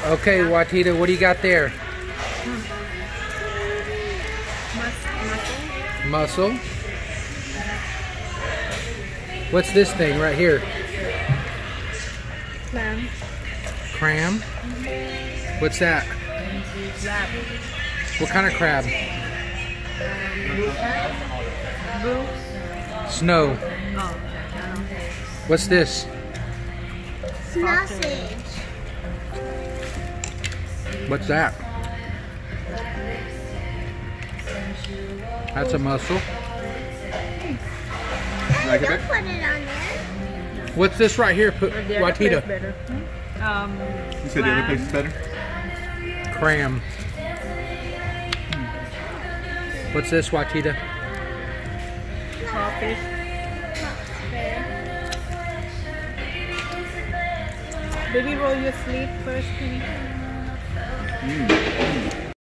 Okay, Watita, what do you got there? Mussel. Mussel. What's this thing right here? Clam. Cram. What's that? Crab. What kind of crab? Bruce. Snow. Oh. What's this? Sausage. What's that? That's a mussel. Hey, don't put it on there. What's this right here, Watita? Better. You said the other place is better? Cram. What's this, Watita? Crawfish. Baby, roll your sleeve first, please.